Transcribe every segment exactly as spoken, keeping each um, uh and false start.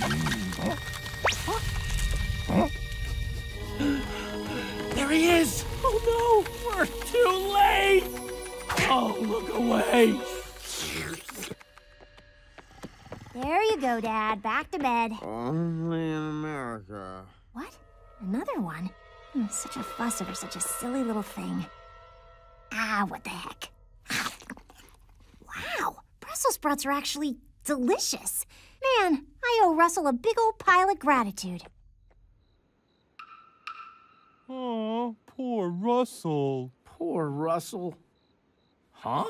There he is! Oh no, we're too late! Oh, look away! There you go, Dad. Back to bed. Only in America. What? Another one? Hmm, such a fuss over such a silly little thing. Ah, what the heck. Wow, Brussels sprouts are actually delicious. Man, I owe Russell a big old pile of gratitude. Oh, poor Russell. Poor Russell. Huh?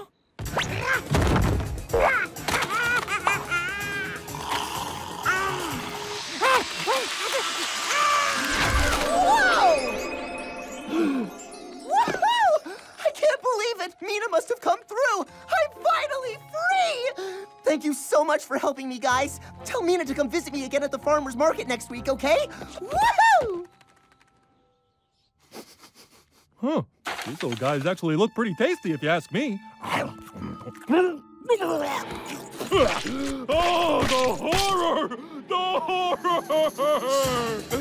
Mina must have come through! I'm finally free! Thank you so much for helping me, guys. Tell Mina to come visit me again at the farmer's market next week, okay? Woohoo! Huh. These little guys actually look pretty tasty, if you ask me. Oh, the horror! The horror!